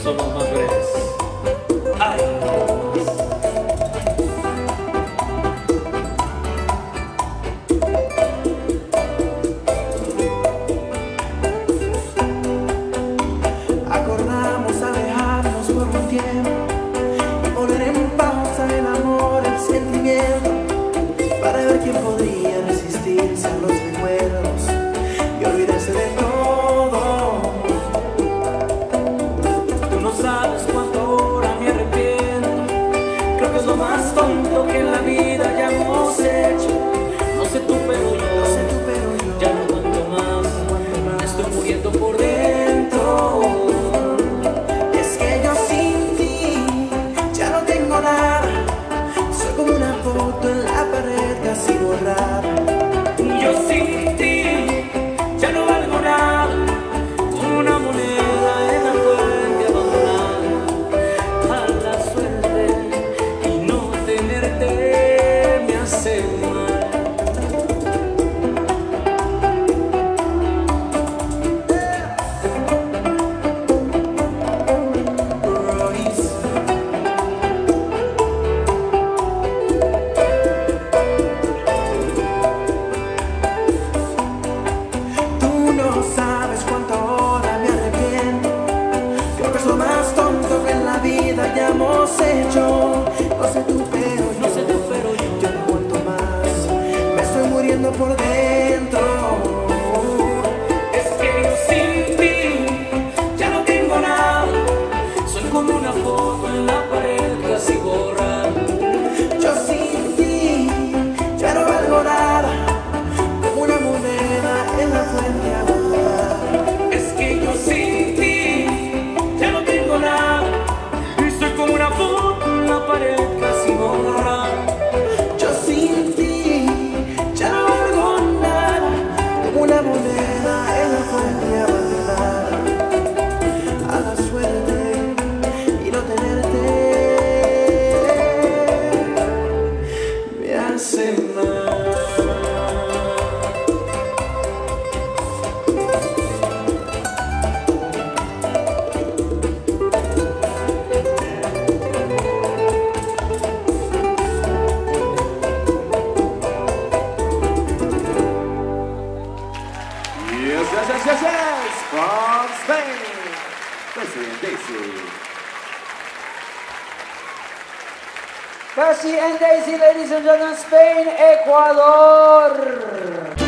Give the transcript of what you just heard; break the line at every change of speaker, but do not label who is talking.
son los más breves. ¡Ay!
Acordamos alejarnos por un tiempo y poner en pausa el amor, el sentimiento, para ver quién podría resistirse a los recuerdos y olvidarse de todo.
Tú no sabes cuánto ahora me arrepiento. Creo que es lo más tonto que en la vida hayamos hecho. No sé tú pero yo, ya no aguanto más. Me estoy muriendo por dentro.
Es que yo sin ti ya no tengo nada. Soy como una foto en la pared casi borrada.
Yo sin ti ya no valgo nada, como una moneda en la fuente abandonada. A la suerte y no tenerte me hace mal.
Tú no sabes cuánto ahora me arrepiento. Creo que es lo más tonto que en la vida hayamos hecho. No sé tú pero yo, ya no aguanto más. Me estoy muriendo por dentro.
Es que yo sin ti ya no tengo nada. Soy como una foto en la pared casi borrada.
Yo sin ti ya no valgo nada, como una moneda en la fuente abandonada.
Es que yo sin ti ya no tengo nada. Y soy como una foto en la pared casi borrada.
Yo sin ti ya no valgo nada, como una moneda en la fuente abandonada. A la suerte y no tenerte me hace mal.
Yes, from Spain, Basi and Deisy.
Basi and Deisy, ladies and gentlemen, Spain, Ecuador.